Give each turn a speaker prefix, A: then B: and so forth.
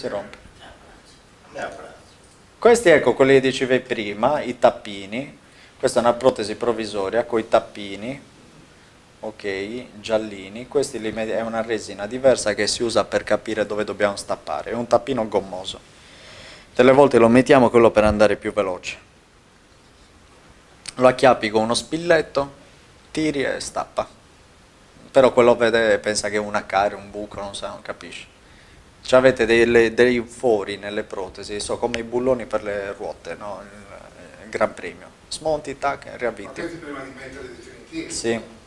A: si rompe. Questi, ecco, quelli che dicevi prima, i tappini. Questa è una protesi provvisoria con i tappini, ok, giallini. Questi è una resina diversa che si usa per capire dove dobbiamo stappare. È un tappino gommoso. Delle volte lo mettiamo quello per andare più veloce. Lo acchiappi con uno spilletto, tiri e stappa. Però quello vede, pensa che è una cara, un buco, non so, non capisce. Cioè avete dei fori nelle protesi, so come i bulloni per le ruote, no? Il Gran Premio. Smonti, tac, riavviti.
B: Ma questi prima di mettere definitivi?
A: Sì.